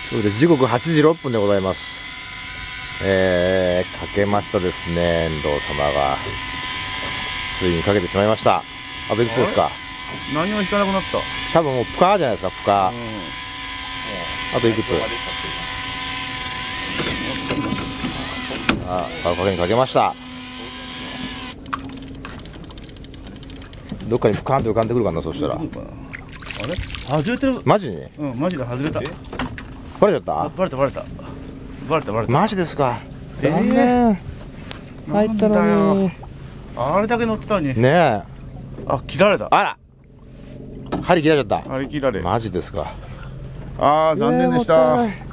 ということで時刻8時6分でございます。かけましたですね、遠藤様が。ついにかけてしまいました。あといくつですか？ 何も引かなくなった。 多分もうプカーじゃないですか、プカー。あといくつ？あ、かけにかけました。どっかにプカーンと浮かんでくるかな、そしたら。 あれ外れてる。 マジに？ うん、マジで外れた。 バレちゃった？ バレたバレた。バレたバレた。 マジですか？残念。入ったのに。 あれだけ乗ってたのに。 ねえ。 あ、切られた。 あら。針切られちゃった。 あれ切られ。 マジですか？ ああ、残念でした。